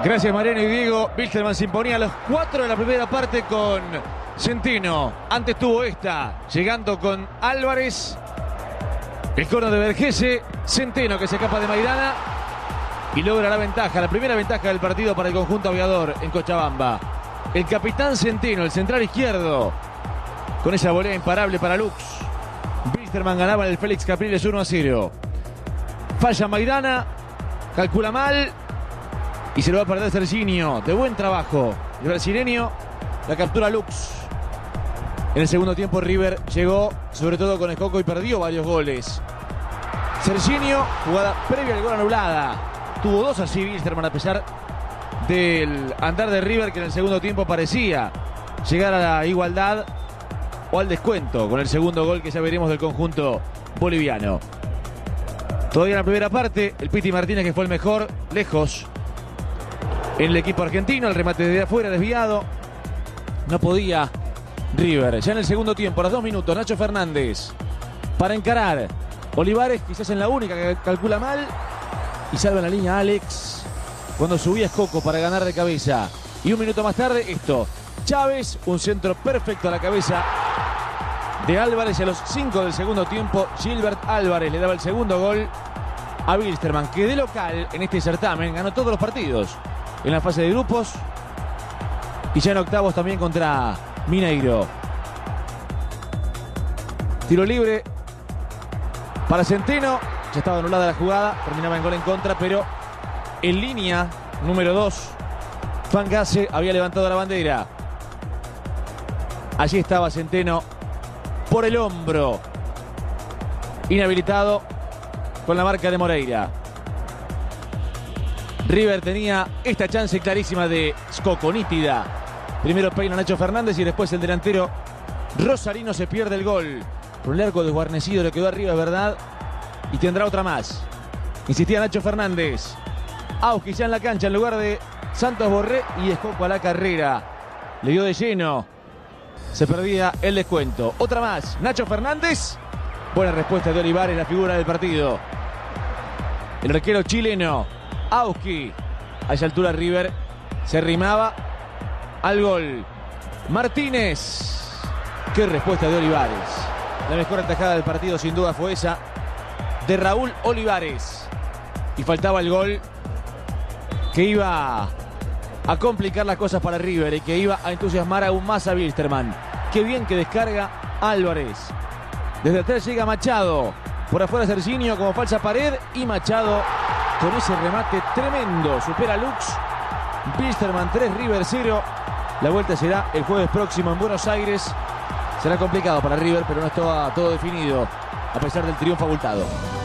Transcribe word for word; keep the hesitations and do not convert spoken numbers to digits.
Gracias Mariano y Diego. Wilstermann se imponía a los cuatro de la primera parte con Centeno. Antes tuvo esta, llegando con Álvarez. El córner de Vergese. Centeno que se escapa de Maidana y logra la ventaja, la primera ventaja del partido para el conjunto aviador en Cochabamba. El capitán Centeno, el central izquierdo, con esa volea imparable para Lux. Wilstermann ganaba en el Félix Capriles uno a cero. Falla Maidana, calcula mal y se lo va a perder Serginho. De buen trabajo el brasileño, la captura Lux. En el segundo tiempo River llegó sobre todo con Escoco y perdió varios goles. Serginho, jugada previa al gol anulada. Tuvo dos así Wilstermann a pesar del andar de River, que en el segundo tiempo parecía llegar a la igualdad o al descuento con el segundo gol que ya veremos del conjunto boliviano. Todavía en la primera parte, el Piti Martínez, que fue el mejor, lejos en el equipo argentino, el remate de afuera desviado. No podía River. Ya en el segundo tiempo, a los dos minutos, Nacho Fernández para encarar. Olivares, quizás en la única que calcula mal, y salva en la línea Alex cuando subía Escoco para ganar de cabeza. Y un minuto más tarde, esto. Chávez, un centro perfecto a la cabeza de Álvarez, y a los cinco del segundo tiempo, Gilbert Álvarez le daba el segundo gol a Wilstermann, que de local en este certamen ganó todos los partidos en la fase de grupos y ya en octavos también contra Mineiro. Tiro libre para Centeno, ya estaba anulada la jugada, terminaba en gol en contra, pero en línea número dos, Fangase había levantado la bandera. Allí estaba Centeno por el hombro, inhabilitado con la marca de Moreira. River tenía esta chance clarísima de Escoco, nítida. Primero peina Nacho Fernández y después el delantero Rosarino se pierde el gol. Por el arco desguarnecido le quedó arriba, es verdad, y tendrá otra más. Insistía Nacho Fernández. Auski ya en la cancha en lugar de Santos Borré, y Escoco a la carrera. Le dio de lleno. Se perdía el descuento. Otra más. Nacho Fernández. Buena respuesta de Olivares, la figura del partido. El arquero chileno, Auski. A esa altura River se arrimaba al gol. Martínez. Qué respuesta de Olivares. La mejor atajada del partido sin duda fue esa de Raúl Olivares. Y faltaba el gol que iba a complicar las cosas para River y que iba a entusiasmar aún más a Wilstermann. Qué bien que descarga Álvarez. Desde atrás llega Machado. Por afuera Serginho como falsa pared, y Machado con ese remate tremendo supera a Lux. Wilstermann tres, River cero. La vuelta será el jueves próximo en Buenos Aires. Será complicado para River, pero no está todo definido a pesar del triunfo abultado.